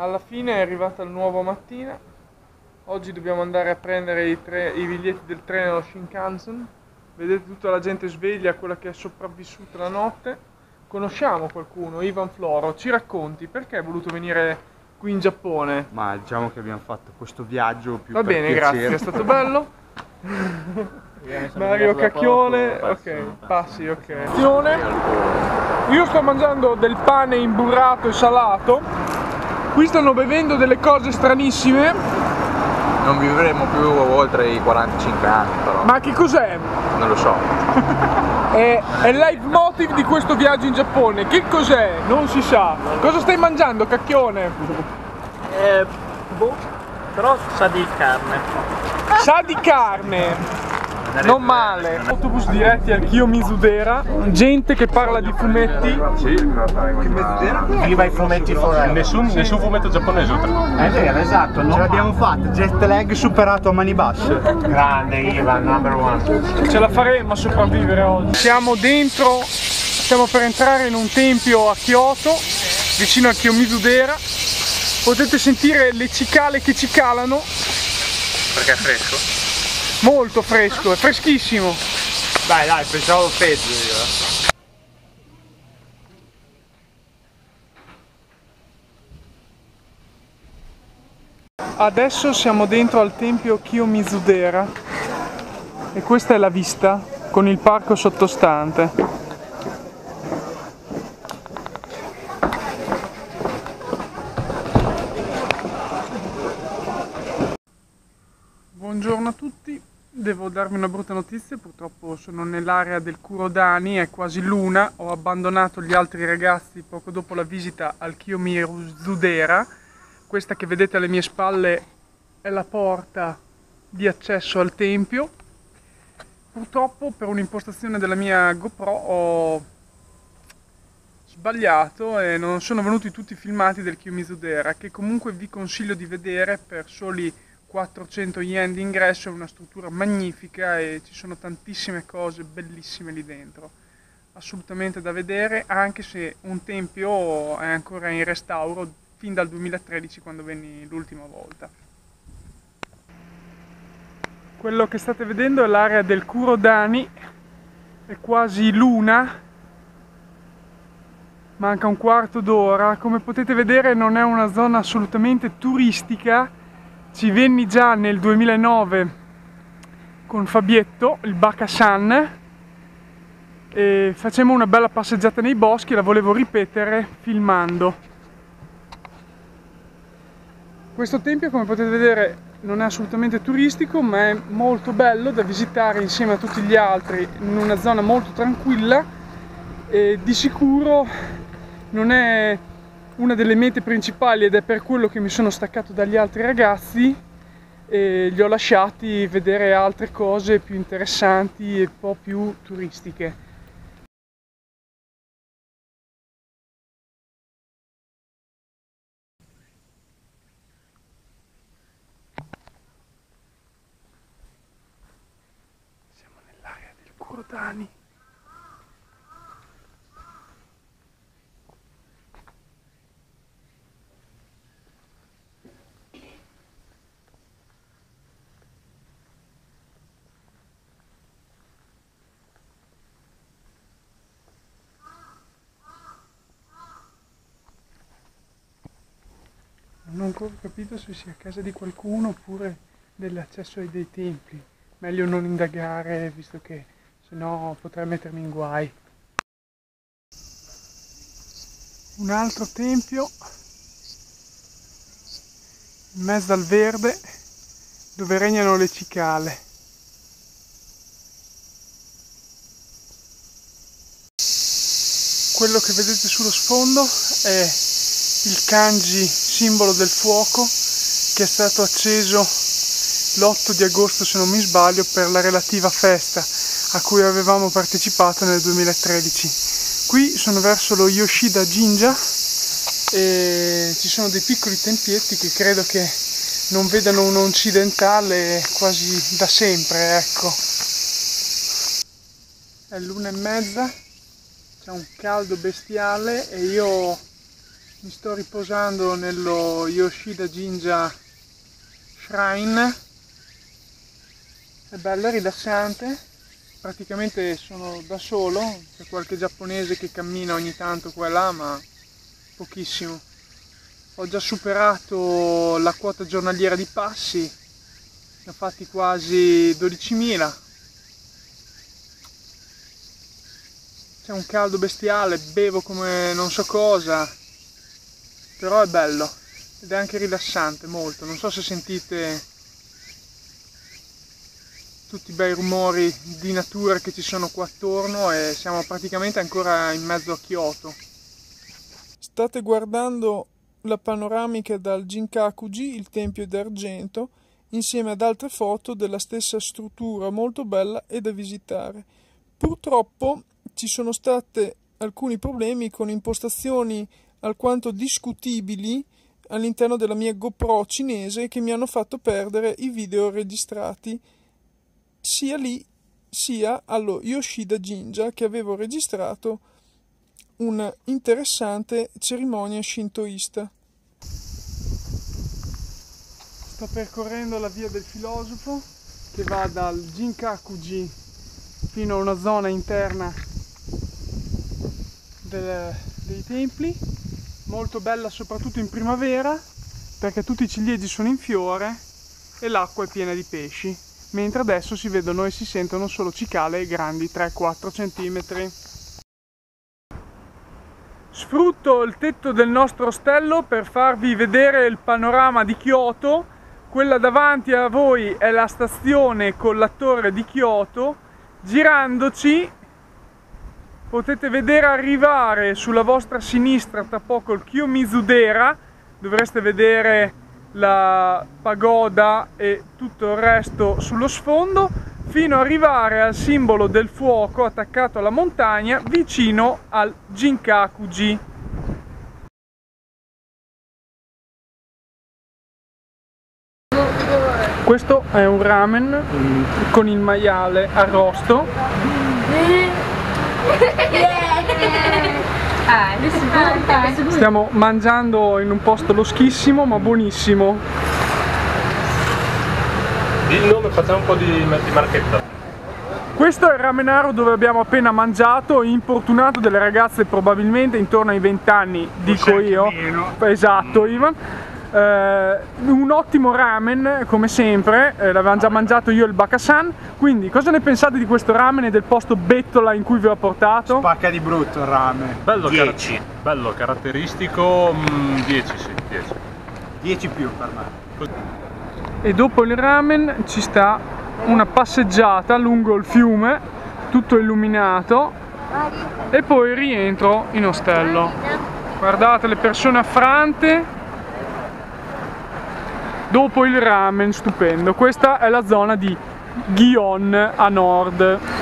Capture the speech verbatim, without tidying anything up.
Alla fine è arrivata la nuova mattina. Oggi dobbiamo andare a prendere i, tre, i biglietti del treno dello Shinkansen. Vedete tutta la gente sveglia, quella che è sopravvissuta la notte. Conosciamo qualcuno, Ivan Floro. Ci racconti perché hai voluto venire qui in Giappone? Ma diciamo che abbiamo fatto questo viaggio più Va per bene, piacere. grazie, è stato bello. Mario Cacchione, ok, passi, ok. Io sto mangiando del pane imburrato e salato. Qui stanno bevendo delle cose stranissime. Non vivremo più oltre i quarantacinque anni però. Ma che cos'è? Non lo so. È, è il leitmotiv di questo viaggio in Giappone. Che cos'è? Non si sa. Cosa stai mangiando, Cacchione? Eh, boh, però sa di carne. Sa di carne. Non male. Autobus diretti al Kiyomizu-dera. Gente che parla di fumetti. Sì, Viva i fumetti forever. Nessun, Sì. nessun fumetto giapponese oltre. È vero, esatto. ce l'abbiamo fatta, jet lag superato a mani basse. Grande Ivan, number one. Ce la faremo a sopravvivere oggi. Siamo dentro, stiamo per entrare in un tempio a Kyoto, vicino al Kiyomizu-dera. Potete sentire le cicale che cicalano. Perché è fresco? Molto fresco, è freschissimo. Dai dai, pensavo peggio io. Adesso siamo dentro al tempio Kiyomizu-dera e questa è la vista con il parco sottostante. Buongiorno a tutti, devo darvi una brutta notizia, purtroppo sono nell'area del Kurodani, è quasi l'una, ho abbandonato gli altri ragazzi poco dopo la visita al Kiyomizu-dera. Questa che vedete alle mie spalle è la porta di accesso al tempio. Purtroppo per un'impostazione della mia GoPro ho sbagliato e non sono venuti tutti i filmati del Kiyomizu-dera, che comunque vi consiglio di vedere per soli quattrocento yen di ingresso. È una struttura magnifica e ci sono tantissime cose bellissime lì dentro, assolutamente da vedere, anche se un tempio è ancora in restauro fin dal duemilatredici, quando venni l'ultima volta. Quello che state vedendo è l'area del Kurodani, è quasi l'una, manca un quarto d'ora. Come potete vedere non è una zona assolutamente turistica. Ci venni già nel duemilanove con Fabietto, il Baka-san, e facemmo una bella passeggiata nei boschi, la volevo ripetere filmando. Questo tempio, come potete vedere, non è assolutamente turistico, ma è molto bello da visitare insieme a tutti gli altri in una zona molto tranquilla, e di sicuro non è una delle mete principali ed è per quello che mi sono staccato dagli altri ragazzi e li ho lasciati vedere altre cose più interessanti e un po' più turistiche. Siamo nell'area del Kurodani. Non ho ancora capito se sia a casa di qualcuno oppure dell'accesso ai dei templi. Meglio non indagare, visto che sennò potrei mettermi in guai. Un altro tempio in mezzo al verde dove regnano le cicale. Quello che vedete sullo sfondo è il kanji, simbolo del fuoco, che è stato acceso l'otto di agosto, se non mi sbaglio, per la relativa festa a cui avevamo partecipato nel duemilatredici. Qui sono verso lo Yoshida Jinja e ci sono dei piccoli tempietti che credo che non vedano un occidentale quasi da sempre, ecco. È l'una e mezza, c'è un caldo bestiale e io Mi sto riposando nello Yoshida Jinja Shrine. È bello, è rilassante. Praticamente sono da solo, c'è qualche giapponese che cammina ogni tanto qua e là, ma pochissimo. Ho già superato la quota giornaliera di passi, ne ho fatti quasi dodicimila. C'è un caldo bestiale, bevo come non so cosa, però è bello ed è anche rilassante molto. Non so se sentite tutti i bei rumori di natura che ci sono qua attorno e siamo praticamente ancora in mezzo a Kyoto. State guardando la panoramica dal Jinkaku-ji, il tempio d'argento, insieme ad altre foto della stessa struttura molto bella e da visitare. Purtroppo ci sono stati alcuni problemi con impostazioni alquanto discutibili all'interno della mia GoPro cinese che mi hanno fatto perdere i video registrati sia lì sia allo Yoshida Jinja, che avevo registrato una interessante cerimonia shintoista. Sto percorrendo la via del filosofo che va dal Jinkaku-ji fino a una zona interna del, dei templi, molto bella soprattutto in primavera perché tutti i ciliegi sono in fiore e l'acqua è piena di pesci, mentre adesso si vedono e si sentono solo cicale grandi tre quattro centimetri. Sfrutto il tetto del nostro ostello per farvi vedere il panorama di Kyoto. Quella davanti a voi è la stazione con la torre di Kyoto. Girandoci potete vedere arrivare sulla vostra sinistra tra poco il Kiyomizu-dera, dovreste vedere la pagoda e tutto il resto sullo sfondo, fino ad arrivare al simbolo del fuoco attaccato alla montagna vicino al Jinkaku-ji. Questo è un ramen con il maiale arrosto. Stiamo mangiando in un posto loschissimo ma buonissimo. Il nome, facciamo un po' di, di marchetta. Questo è il ramenaro dove abbiamo appena mangiato, importunato delle ragazze probabilmente intorno ai venti anni, dico io. Esatto, Ivan. Eh, un ottimo ramen come sempre, eh, l'avevamo già mangiato io e il Bakasan. Quindi cosa ne pensate di questo ramen e del posto bettola in cui vi ho portato? Spacca di brutto il ramen. Bello, dieci. Car bello caratteristico, mm, dieci sì, dieci. dieci più per me. E dopo il ramen ci sta una passeggiata lungo il fiume, tutto illuminato, e poi rientro in ostello. Guardate le persone affrante. Dopo il ramen stupendo. Questa è la zona di Gion a nord.